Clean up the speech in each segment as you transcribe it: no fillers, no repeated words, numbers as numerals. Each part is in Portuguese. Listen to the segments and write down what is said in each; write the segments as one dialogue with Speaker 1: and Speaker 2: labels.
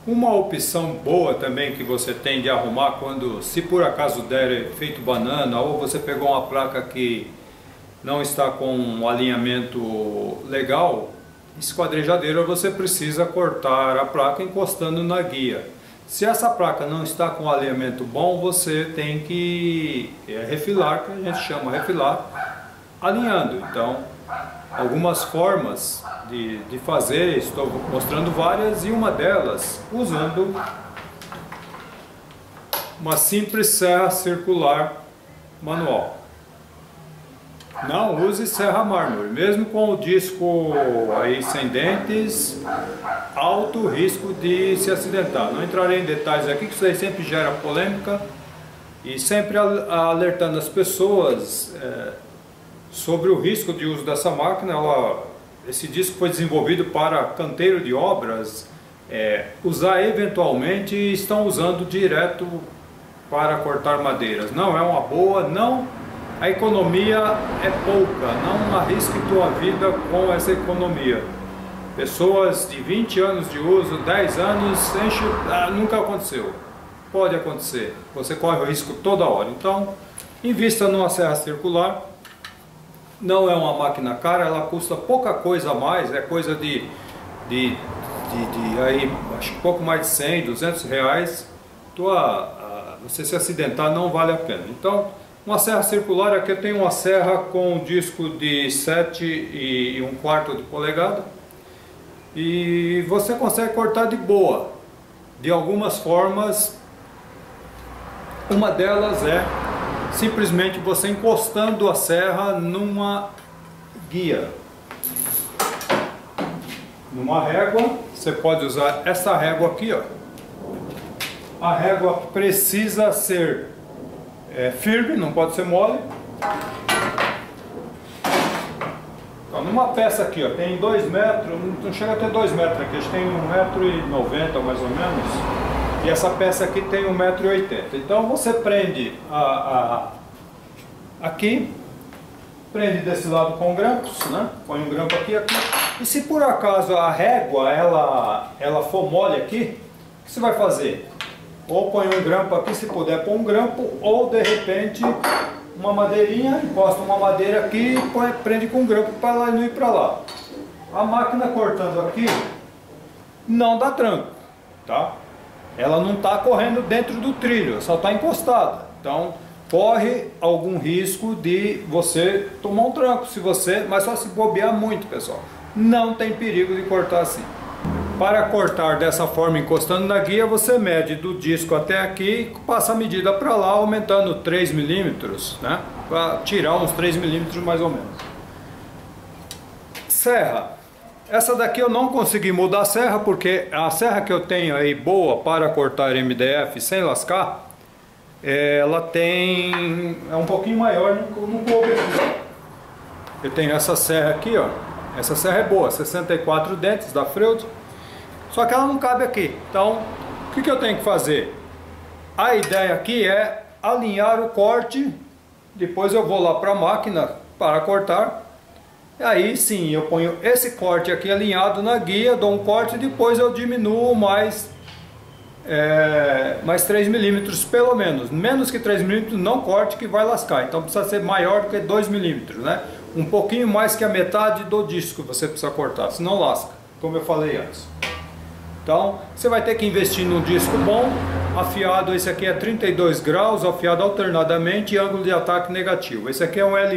Speaker 1: Uma opção boa também que você tem de arrumar quando, se por acaso der efeito banana, ou você pegou uma placa que não está com um alinhamento legal, esquadrejadeira, você precisa cortar a placa encostando na guia. Se essa placa não está com alinhamento bom, você tem que refilar, que a gente chama refilar, alinhando. Então, algumas formas de fazer, estou mostrando várias, e uma delas usando uma simples serra circular manual. Não use serra mármore, mesmo com o disco aí sem dentes, alto risco de se acidentar. Não entrarei em detalhes aqui, que isso aí sempre gera polêmica, e sempre alertando as pessoas sobre o risco de uso dessa máquina. Esse disco foi desenvolvido para canteiro de obras, usar eventualmente, e estão usando direto para cortar madeiras. Não é uma boa, não. A economia é pouca, não arrisque tua vida com essa economia. Pessoas de 20 anos de uso, 10 anos, nunca aconteceu. Pode acontecer, você corre o risco toda hora. Então, invista numa serra circular. Não é uma máquina cara, ela custa pouca coisa a mais, é coisa de aí, acho que pouco mais de 100, 200 reais. Você se acidentar não vale a pena. Então, uma serra circular, aqui eu tenho uma serra com um disco de 7,25 de polegada, e você consegue cortar de boa, de algumas formas. Uma delas é simplesmente você encostando a serra numa guia, numa régua. Você pode usar essa régua aqui, ó. A régua precisa ser firme, não pode ser mole. Então, numa peça aqui, ó, tem 2 metros, não chega a ter 2 metros aqui, a gente tem 1,90 m mais ou menos, e essa peça aqui tem 1,80 m. Então você prende aqui, prende desse lado com grampos, né? Põe um grampo aqui, e se por acaso a régua ela for mole aqui, o que você vai fazer? Ou põe um grampo aqui, se puder pôr um grampo, ou de repente uma madeirinha, encosta uma madeira aqui e prende com um grampo para lá e não ir para lá. A máquina cortando aqui não dá tranco, tá? Ela não está correndo dentro do trilho, só está encostada. Então corre algum risco de você tomar um tranco, mas só se bobear muito, pessoal. Não tem perigo de cortar assim. Para cortar dessa forma, encostando na guia, você mede do disco até aqui e passa a medida para lá, aumentando 3 milímetros, né? Para tirar uns 3 milímetros mais ou menos. Serra. Essa daqui eu não consegui mudar a serra, porque a serra que eu tenho aí boa para cortar MDF sem lascar, ela é um pouquinho maior, não coube aqui. Eu tenho essa serra aqui, ó. Essa serra é boa, 64 dentes da Freud. Só que ela não cabe aqui. Então, o que eu tenho que fazer? A ideia aqui é alinhar o corte. Depois eu vou lá para a máquina para cortar. E aí sim, eu ponho esse corte aqui alinhado na guia, dou um corte e depois eu diminuo mais 3 milímetros pelo menos. Menos que 3 milímetros não corte, que vai lascar. Então precisa ser maior do que 2 milímetros, né? Um pouquinho mais que a metade do disco você precisa cortar, senão lasca, como eu falei antes. Então, você vai ter que investir num disco bom, afiado. Esse aqui é 32 graus, afiado alternadamente e ângulo de ataque negativo. Esse aqui é um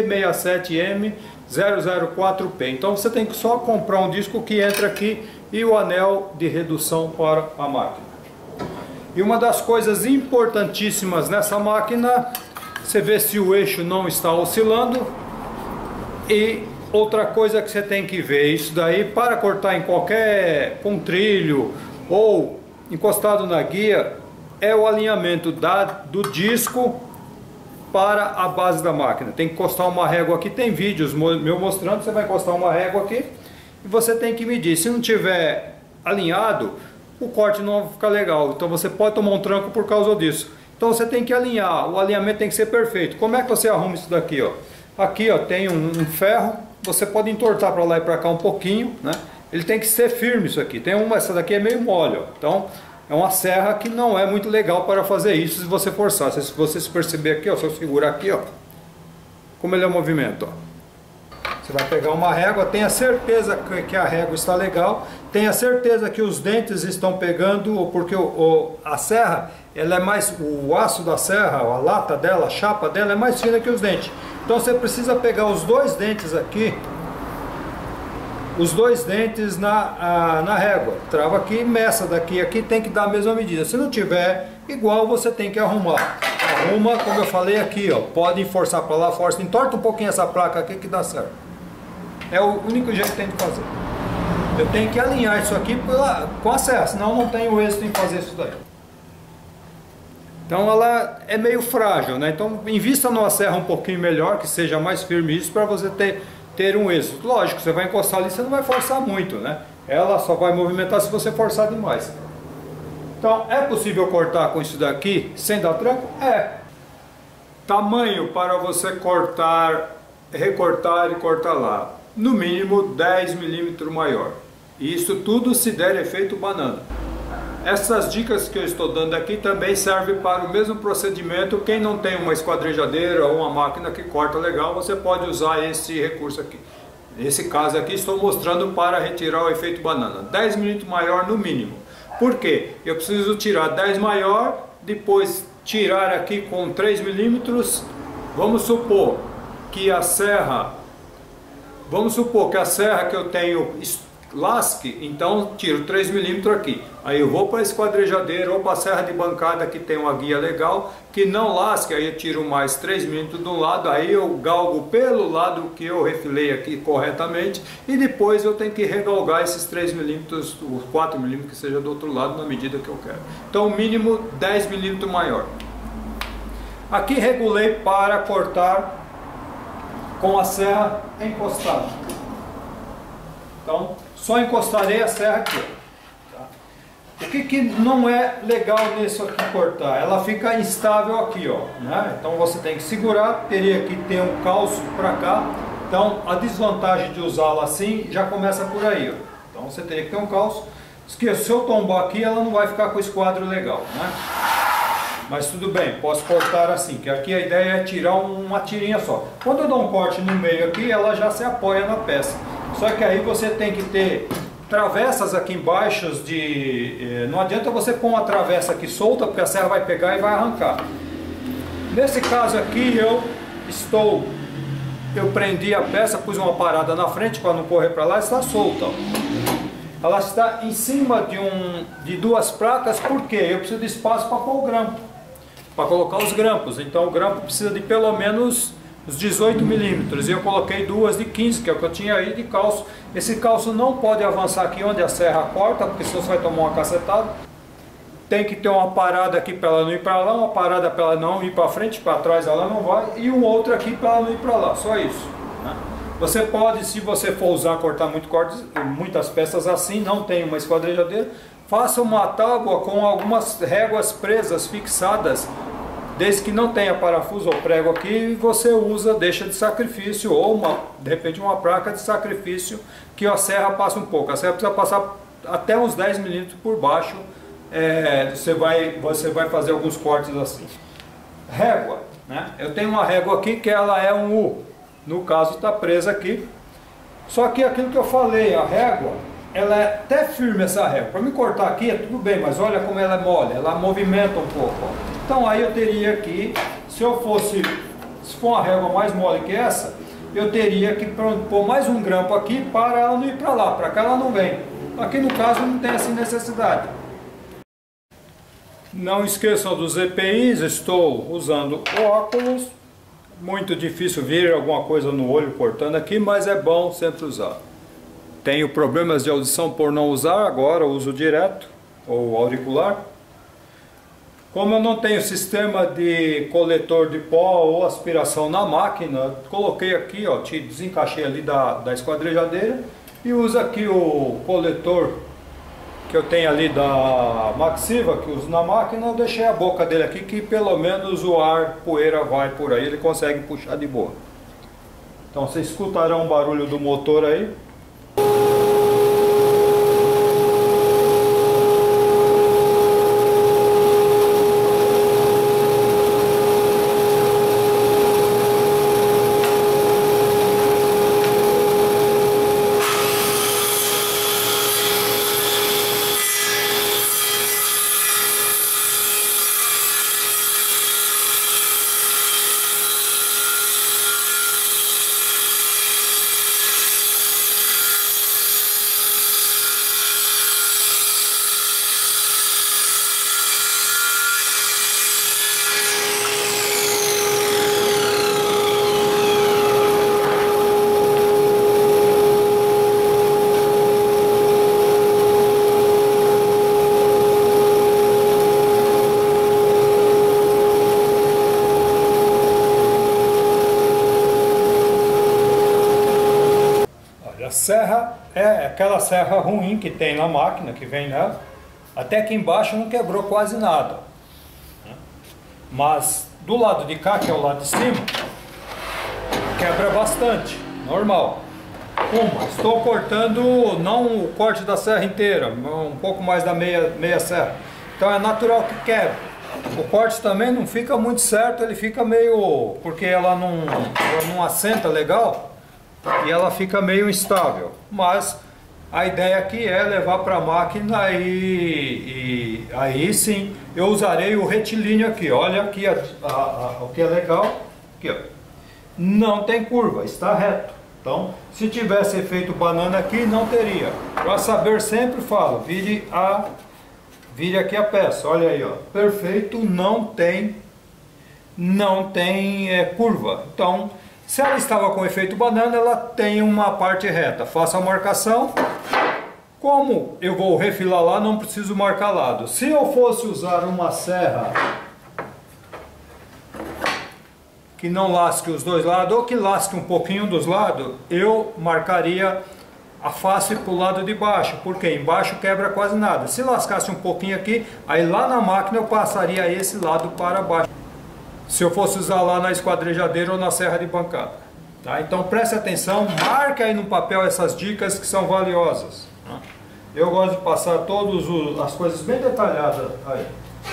Speaker 1: LP67M004P. Então você tem que só comprar um disco que entra aqui e o anel de redução para a máquina. E uma das coisas importantíssimas nessa máquina, você vê se o eixo não está oscilando. E outra coisa que você tem que ver, isso daí para cortar em qualquer trilho ou encostado na guia, é o alinhamento do disco para a base da máquina. Tem que encostar uma régua aqui, tem vídeos meu mostrando, você vai encostar uma régua aqui e você tem que medir. Se não tiver alinhado, o corte não vai ficar legal, então você pode tomar um tranco por causa disso. Então você tem que alinhar, o alinhamento tem que ser perfeito. Como é que você arruma isso daqui, ó? Aqui, ó, tem um ferro. Você pode entortar para lá e para cá um pouquinho, né? ele tem que ser firme isso aqui. Essa daqui é meio mole, ó. Então é uma serra que não é muito legal para fazer isso se você forçar. Se você se perceber aqui, ó, se eu segurar aqui, ó, como ele é o movimento, ó. Você vai pegar uma régua, tenha certeza que a régua está legal, tenha certeza que os dentes estão pegando, porque a serra, ela é mais, o aço da serra, a lata dela, a chapa dela é mais fina que os dentes. Então você precisa pegar os dois dentes aqui, os dois dentes na régua, trava aqui, meça daqui, aqui tem que dar a mesma medida. Se não tiver igual, você tem que arrumar. Arruma, como eu falei aqui, ó, pode forçar para lá, força, entorta um pouquinho essa placa aqui que dá certo. É o único jeito que tem que fazer. Eu tenho que alinhar isso aqui com a serra, senão não tenho êxito em fazer isso daí. Então ela é meio frágil, né? Então invista numa serra um pouquinho melhor, que seja mais firme isso, para você ter um êxito. Lógico, você vai encostar ali, você não vai forçar muito, né? Ela só vai movimentar se você forçar demais. Então é possível cortar com isso daqui sem dar tranco? É. Tamanho para você cortar, recortar e cortar lá. No mínimo 10 milímetros maior. E isso tudo se der efeito banana. Essas dicas que eu estou dando aqui também servem para o mesmo procedimento. Quem não tem uma esquadrejadeira ou uma máquina que corta legal, você pode usar esse recurso aqui. Nesse caso aqui estou mostrando para retirar o efeito banana. 10 milímetros maior no mínimo. Por quê? Eu preciso tirar 10 maior, depois tirar aqui com 3 milímetros. Vamos supor que a serra que eu tenho lasque, então tiro 3 milímetros aqui. Aí eu vou para a esquadrejadeira ou para a serra de bancada que tem uma guia legal, que não lasque, aí eu tiro mais 3 milímetros de um lado, aí eu galgo pelo lado que eu refilei aqui corretamente, e depois eu tenho que regalgar esses 3 milímetros, os 4 milímetros que seja do outro lado na medida que eu quero. Então o mínimo 10 milímetros maior. Aqui regulei para cortar com a serra encostada. Então, só encostarei a serra aqui. Tá? O que não é legal nisso aqui cortar? Ela fica instável aqui, ó. Né? Então você tem que segurar, teria que ter um calço para cá. Então a desvantagem de usá-la assim já começa por aí, ó. Então você teria que ter um calço. Se eu tombar aqui, ela não vai ficar com o esquadro legal, né? Mas tudo bem, posso cortar assim, que aqui a ideia é tirar uma tirinha só. Quando eu dou um corte no meio aqui, ela já se apoia na peça. Só que aí você tem que ter travessas aqui embaixo não adianta você pôr uma travessa aqui solta, porque a serra vai pegar e vai arrancar. Nesse caso aqui eu prendi a peça, pus uma parada na frente para não correr para lá, está solta. Ó. Ela está em cima de duas placas, porque eu preciso de espaço para pôr o grampo, para colocar os grampos. Então o grampo precisa de pelo menos os 18 milímetros, e eu coloquei duas de 15, que é o que eu tinha aí de calço. Esse calço não pode avançar aqui onde a serra corta, porque senão você vai tomar uma cacetada. Tem que ter uma parada aqui para ela não ir para lá, uma parada para ela não ir para frente, para trás ela não vai, e um outro aqui para ela não ir para lá, só isso, né? Você pode, se você for usar, cortar muitas peças assim, não tem uma esquadrejadeira, faça uma tábua com algumas réguas presas, fixadas, desde que não tenha parafuso ou prego aqui, você usa, deixa de sacrifício, ou de repente uma placa de sacrifício, que a serra passa um pouco. A serra precisa passar até uns 10 milímetros por baixo, você vai fazer alguns cortes assim. Régua, né? Eu tenho uma régua aqui que ela é um U, no caso está presa aqui. Só que aquilo que eu falei, a régua, ela é até firme, essa régua. Para me cortar aqui é tudo bem, mas olha como ela é mole, ela movimenta um pouco, ó. Então aí eu teria que, se for uma régua mais mole que essa, eu teria que pôr mais um grampo aqui para ela não ir para lá, para cá ela não vem. Aqui no caso não tem essa necessidade. Não esqueçam dos EPIs, estou usando óculos, muito difícil ver alguma coisa no olho cortando aqui, mas é bom sempre usar. Tenho problemas de audição por não usar, agora uso direto, ou auricular. Como eu não tenho sistema de coletor de pó ou aspiração na máquina, coloquei aqui, ó, desencaixei ali da esquadrejadeira e uso aqui o coletor que eu tenho ali da Maxiva, que uso na máquina. Eu deixei a boca dele aqui, que pelo menos o ar, poeira vai por aí, ele consegue puxar de boa. Então vocês escutarão um barulho do motor aí. serra é aquela serra ruim que tem na máquina, que vem nela. Até que embaixo não quebrou quase nada. Mas do lado de cá, que é o lado de cima, quebra bastante, normal. Estou cortando não o corte da serra inteira, um pouco mais da meia serra. Então é natural que quebre. O corte também não fica muito certo, ele fica meio... porque ela não assenta legal e ela fica meio instável. Mas a ideia aqui é levar para a máquina e aí sim eu usarei o retilíneo aqui. Olha aqui o que é legal. Aqui, ó. Não tem curva, está reto. Então, se tivesse efeito banana aqui, não teria. Para saber, sempre falo, vire aqui a peça. Olha aí, ó, perfeito, não tem curva. Então, se ela estava com efeito banana, ela tem uma parte reta. Faça a marcação. Como eu vou refilar lá, não preciso marcar lado. Se eu fosse usar uma serra que não lasque os dois lados, ou que lasque um pouquinho dos lados, eu marcaria a face para o lado de baixo, porque embaixo quebra quase nada. Se lascasse um pouquinho aqui, aí lá na máquina eu passaria esse lado para baixo, se eu fosse usar lá na esquadrejadeira ou na serra de bancada. Tá? Então preste atenção, marque aí no papel essas dicas que são valiosas. Tá? Eu gosto de passar todas as coisas bem detalhadas aí.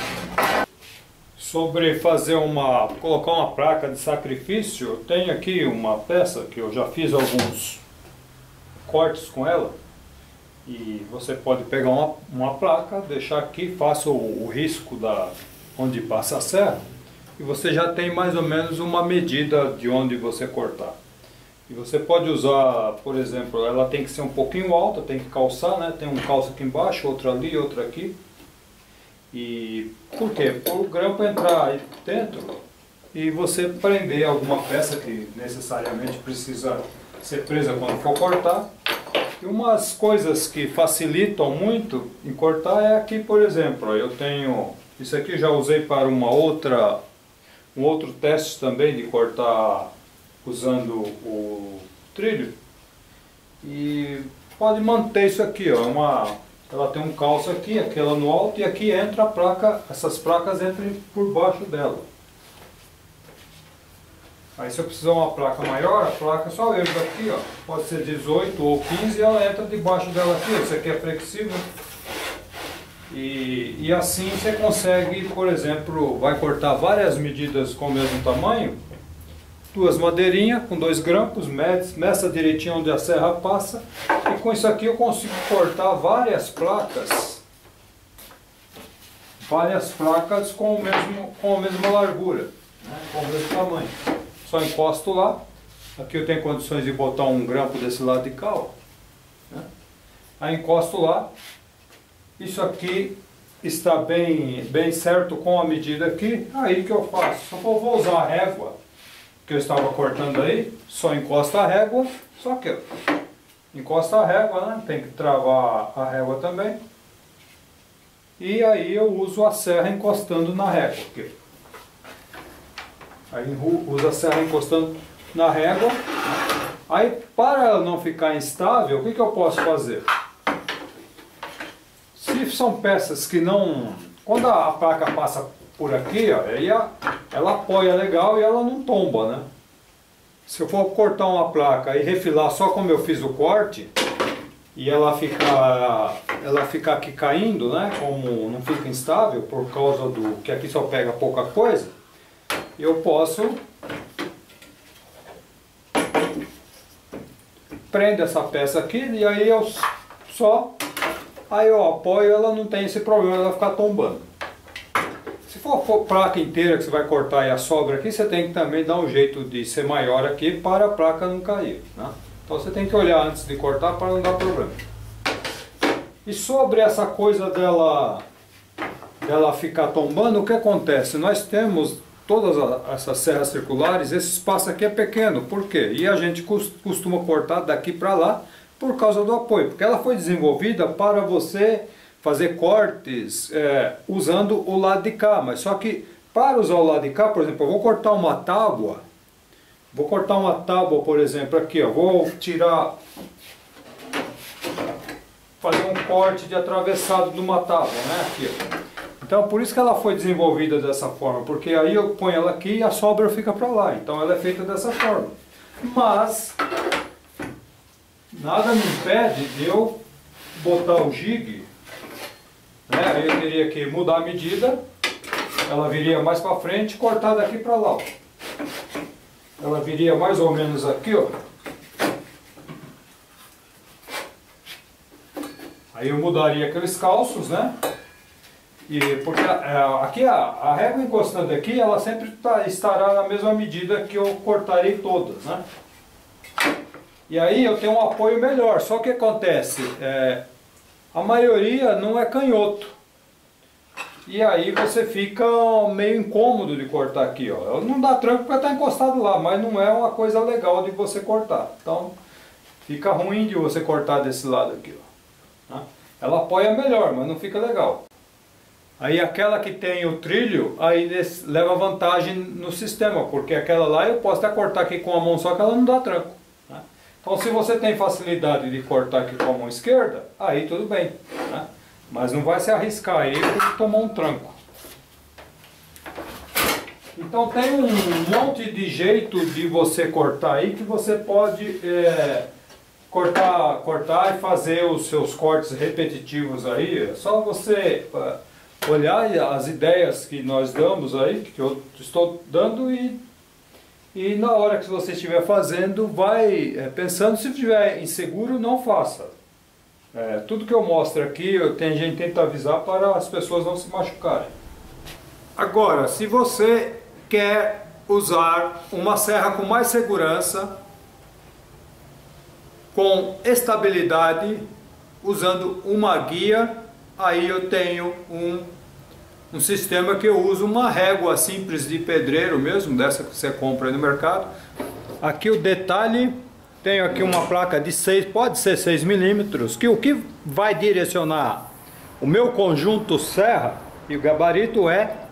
Speaker 1: Sobre colocar uma placa de sacrifício, eu tenho aqui uma peça que eu já fiz alguns cortes com ela. E você pode pegar uma placa, deixar aqui, faça o risco onde passa a serra. E você já tem mais ou menos uma medida de onde você cortar. E você pode usar, por exemplo, ela tem que ser um pouquinho alta, tem que calçar, né? Tem um calço aqui embaixo, outro ali, outro aqui. E por quê? Para o grampo entrar aí dentro e você prender alguma peça que necessariamente precisa ser presa quando for cortar. E umas coisas que facilitam muito em cortar é aqui, por exemplo, eu tenho, isso aqui eu já usei para um outro teste também de cortar usando o trilho. E pode manter isso aqui, ó, ela tem um calço aqui, aquela no alto, e aqui entra a placa, essas placas entram por baixo dela. Aí se eu precisar uma placa maior, a placa só entra aqui, ó, pode ser 18 ou 15, e ela entra debaixo dela aqui, isso aqui é flexível. E assim você consegue, por exemplo, vai cortar várias medidas com o mesmo tamanho, duas madeirinhas com 2 grampos, meça direitinho onde a serra passa, e com isso aqui eu consigo cortar várias placas com a mesma largura, né, com o mesmo tamanho. Só encosto lá, aqui eu tenho condições de botar um grampo desse lado de cá, ó, né? Aí encosto lá, isso aqui está bem certo com a medida aqui, aí que eu faço? Só vou usar a régua que eu estava cortando aí, só encosta a régua, só que encosta a régua, né? Tem que travar a régua também. E aí eu uso a serra encostando na régua. Aqui. Aí uso a serra encostando na régua. Aí para não ficar instável, o que eu posso fazer? Se são peças que não... Quando a placa passa por aqui, ó, aí ela apoia legal e ela não tomba, né? Se eu for cortar uma placa e refilar só como eu fiz o corte, e ela ficar aqui caindo, né? Como não fica instável, por causa do que aqui só pega pouca coisa, eu posso prender essa peça aqui e aí eu apoio, ela não tem esse problema, ela ficar tombando. Se for placa inteira que você vai cortar e a sobra aqui, você tem que também dar um jeito de ser maior aqui para a placa não cair, né? Então você tem que olhar antes de cortar para não dar problema. E sobre essa coisa dela ficar tombando, o que acontece? Nós temos todas essas serras circulares, esse espaço aqui é pequeno, por quê? E a gente costuma cortar daqui para lá por causa do apoio, porque ela foi desenvolvida para você fazer cortes usando o lado de cá, mas só que para usar o lado de cá, por exemplo, eu vou cortar uma tábua, por exemplo, aqui, ó, vou tirar corte de atravessado de uma tábua, né? Aqui, ó. Então por isso que ela foi desenvolvida dessa forma, porque aí eu ponho ela aqui e a sobra fica para lá. Então ela é feita dessa forma. Mas nada me impede de eu botar o jig, né? Aí eu teria que mudar a medida, ela viria mais para frente e cortar daqui para lá, ó. Ela viria mais ou menos aqui, ó. Aí eu mudaria aqueles calços, né? E porque aqui a régua encostando aqui, ela sempre estará na mesma medida que eu cortarei todas, né? E aí eu tenho um apoio melhor. Só que acontece, a maioria não é canhoto. E aí você fica meio incômodo de cortar aqui, ó. Não dá tranco porque está encostado lá, mas não é uma coisa legal de você cortar. Então fica ruim de você cortar desse lado aqui, ó. Ela apoia melhor, mas não fica legal. Aí aquela que tem o trilho, aí leva vantagem no sistema, porque aquela lá eu posso até cortar aqui com a mão só que ela não dá tranco, né? Então se você tem facilidade de cortar aqui com a mão esquerda, aí tudo bem, né? Mas não vai se arriscar aí porque tomou um tranco. Então tem um monte de jeito de você cortar aí que você pode cortar e fazer os seus cortes repetitivos aí. É só você olhar as ideias que nós damos aí, que eu estou dando e na hora que você estiver fazendo, vai pensando. Se estiver inseguro, não faça. Tudo que eu mostro aqui, a gente tenta avisar para as pessoas não se machucarem. Agora, se você quer usar uma serra com mais segurança, com estabilidade, usando uma guia, aí eu tenho um sistema que eu uso uma régua simples de pedreiro mesmo, dessa que você compra aí no mercado. Aqui o detalhe, tenho aqui uma placa de 6, pode ser 6 milímetros, que o que vai direcionar o meu conjunto serra e o gabarito é